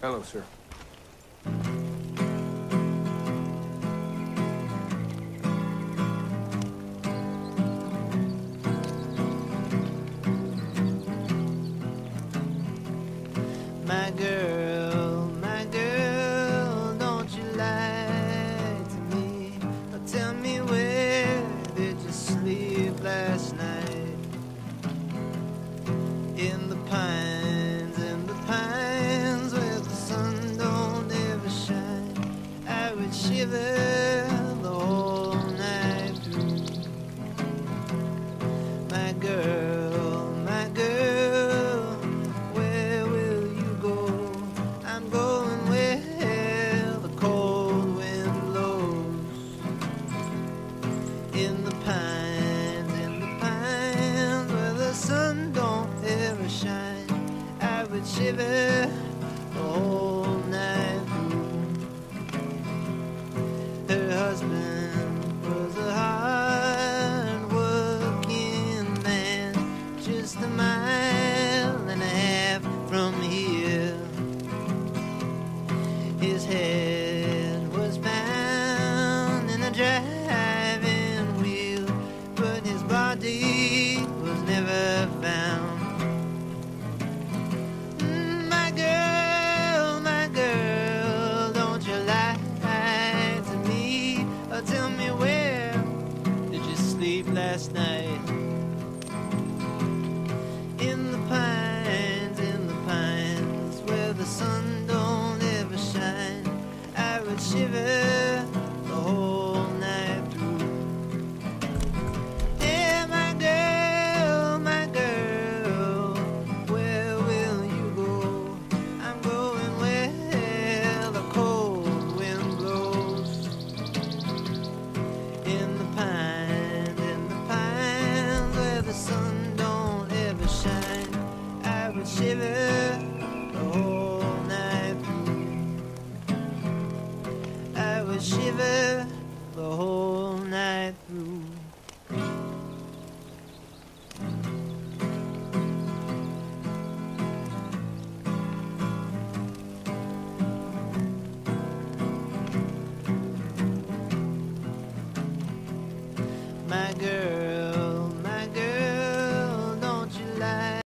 Hello, sir. My girl, don't you lie to me? Or tell me where did you sleep last night? In the pines where the sun don't ever shine. I would shiver the whole night through. My girl, where will you go? I'm going where the cold wind blows. In the pines where the sun don't ever shine. I would shiver the whole night through. Her husband was a hard-working man, just a mile and a half from here. His head was bound in a driving wheel, but his body was never found. My girl, don't you lie to me, or tell me where did you sleep last night? In the pines where the sun don't ever shine. I would shiver the whole night through. Yeah, my girl, where will you go? I'm going where the cold wind blows. In the pines where the sun don't ever shine. I would shiver the whole night through. I would shiver the whole night through.